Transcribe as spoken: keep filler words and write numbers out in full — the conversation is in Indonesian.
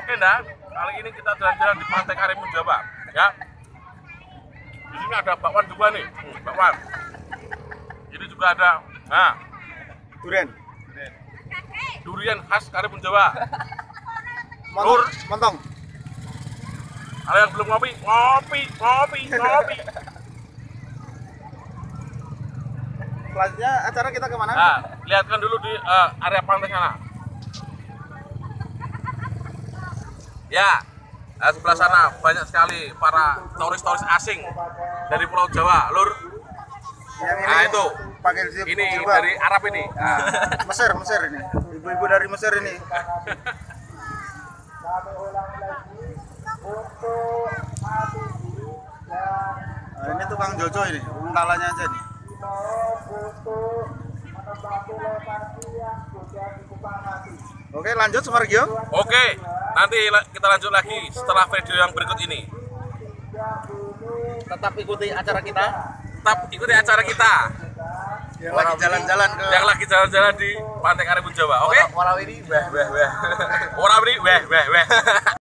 Oke, nah, kali ini kita jalan-jalan di Pantai Karimun Jawa, ya. Di sini ada bakwan juga nih, hmm, bakwan. Ini juga ada, nah, Durian. durian khas Karimun Jawa. Montong. Lur. Montong. Kalau yang belum ngopi, ngopi, ngopi, ngopi. Selanjutnya acara kita kemana? Nah, lihatkan dulu di uh, area pantai sana. Ya, nah, sebelah sana banyak sekali para turis-turis asing dari Pulau Jawa, Lur. Yang ini Nah, itu. pakai zip Ini jilbab. dari Arab ini. Nah, Mesir, Mesir ini. Ibu-ibu dari Mesir ini. Nah, ini tukang Jojo ini, untalannya aja nih. Oke, lanjut Sumargio. Oke, nanti la- kita lanjut lagi setelah video yang berikut ini. Tetap ikuti acara kita. Tetap ikuti acara kita Yang lagi jalan-jalan ke yang lagi jalan-jalan di Pantai Karimun Jawa. Oke? Walau ini weh weh weh. Orang ini, weh, weh, weh.